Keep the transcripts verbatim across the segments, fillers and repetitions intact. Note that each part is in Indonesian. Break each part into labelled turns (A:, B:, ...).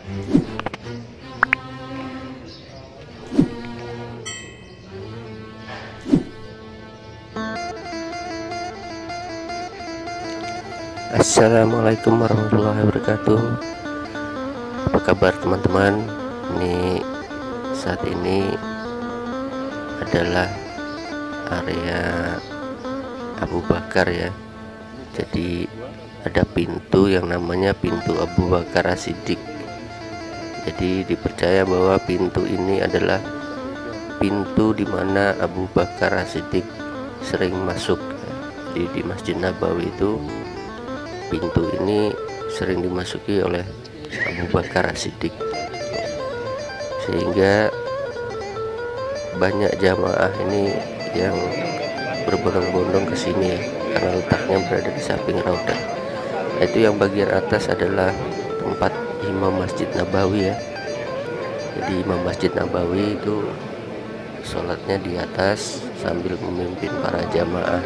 A: Assalamualaikum warahmatullahi wabarakatuh. Apa kabar teman-teman? Ini saat ini adalah area Abu Bakar ya. Jadi ada pintu yang namanya pintu Abu Bakar As-Siddiq. Jadi dipercaya bahwa pintu ini adalah pintu di mana Abu Bakar As-Siddiq sering masuk. Jadi di Masjid Nabawi itu pintu ini sering dimasuki oleh Abu Bakar As-Siddiq, sehingga banyak jamaah ini yang berbondong-bondong ke sini ya, karena letaknya berada di samping Raudah. Itu yang bagian atas adalah tempat Imam Masjid Nabawi ya. Jadi Imam Masjid Nabawi itu sholatnya di atas sambil memimpin para jamaah.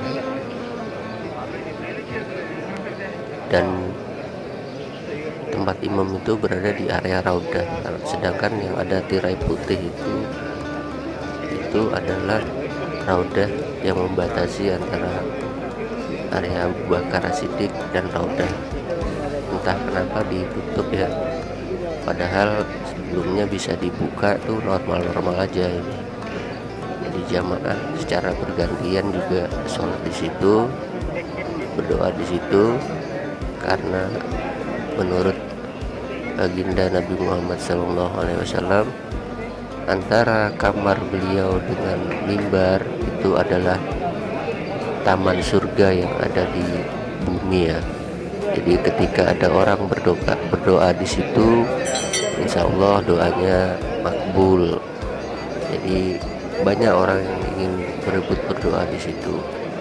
A: Dan tempat imam itu berada di area Raudah, sedangkan yang ada tirai putih itu itu adalah Raudah yang membatasi antara area Abu Bakar As-Siddiq dan Raudah. Entah kenapa ditutup ya, padahal sebelumnya bisa dibuka tuh normal-normal aja ini. Jadi jamaah secara bergantian juga sholat di situ, berdoa di situ, karena menurut baginda Nabi Muhammad shallallahu alaihi wasallam, antara kamar beliau dengan mimbar itu adalah taman surga yang ada di bumi ya. Jadi ketika ada orang berdoa berdoa di situ, insya Allah doanya makbul. Jadi banyak orang yang ingin berebut berdoa di situ,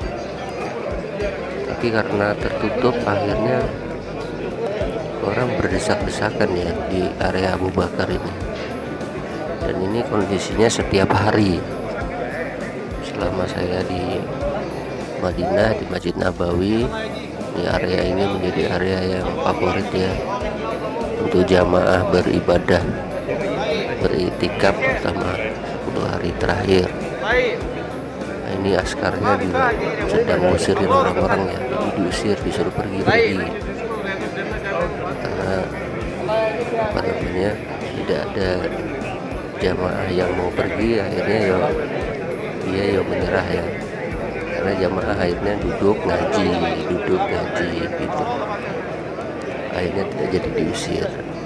A: tapi karena tertutup akhirnya orang berdesak-desakan ya di area Abu Bakar ini. Dan ini kondisinya setiap hari selama saya di Madinah, di Masjid Nabawi. Di area ini menjadi area yang favorit ya untuk jamaah beribadah, beriktikaf pertama sepuluh hari terakhir. Nah, ini askarnya juga sedang ngusirin orang-orang ya, jadi diusir, disuruh pergi-pergi karena apa namanya tidak ada jamaah yang mau pergi. Akhirnya ya dia ya menyerah ya, karena jamaah akhirnya duduk ngaji, duduk ngaji gitu, akhirnya tidak jadi diusir.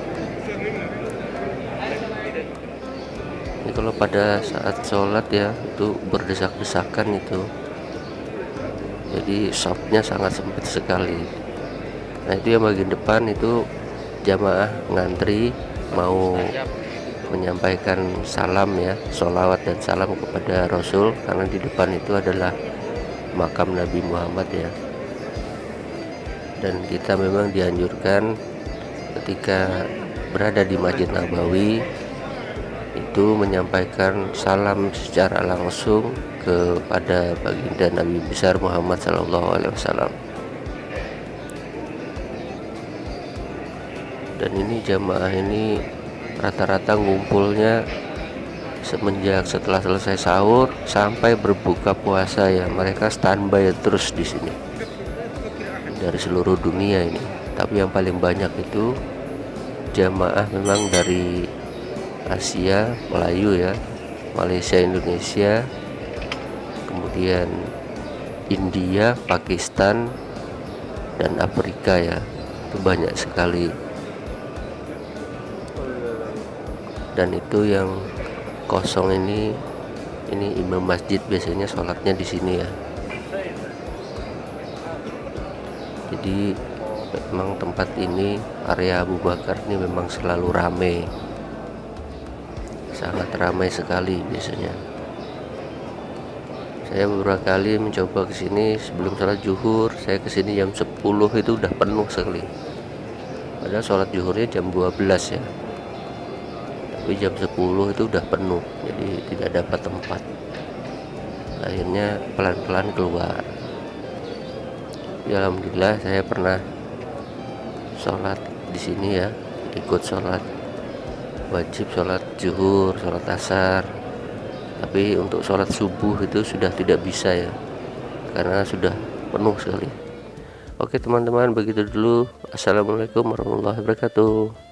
A: Ini kalau pada saat sholat ya itu berdesak-desakan itu, jadi safnya sangat sempit sekali. Nah itu yang bagian depan itu jamaah ngantri mau menyampaikan salam ya, sholawat dan salam kepada Rasul, karena di depan itu adalah makam Nabi Muhammad ya. Dan kita memang dianjurkan ketika berada di Masjid Nabawi itu menyampaikan salam secara langsung kepada baginda Nabi besar Muhammad Shallallahu Alaihi Wasallam. Dan ini jamaah ini rata-rata ngumpulnya semenjak setelah selesai sahur sampai berbuka puasa ya, mereka standby terus di sini dari seluruh dunia ini. Tapi yang paling banyak itu jamaah memang dari Asia, Melayu ya, Malaysia, Indonesia, kemudian India, Pakistan, dan Afrika ya. Itu banyak sekali. Dan itu yang kosong ini ini imam masjid biasanya sholatnya di sini ya. Jadi memang tempat ini, area Abu Bakar ini memang selalu ramai, sangat ramai sekali biasanya. Saya beberapa kali mencoba ke sini sebelum sholat zuhur. Saya ke sini jam sepuluh itu udah penuh sekali, padahal sholat zuhurnya jam dua belas ya, tapi jam sepuluh itu udah penuh, jadi tidak dapat tempat. Akhirnya pelan-pelan keluar. Ya, alhamdulillah saya pernah sholat di sini ya, ikut sholat wajib sholat zuhur, sholat asar, tapi untuk sholat subuh itu sudah tidak bisa ya, karena sudah penuh sekali. Oke teman-teman, begitu dulu. Assalamualaikum warahmatullahi wabarakatuh.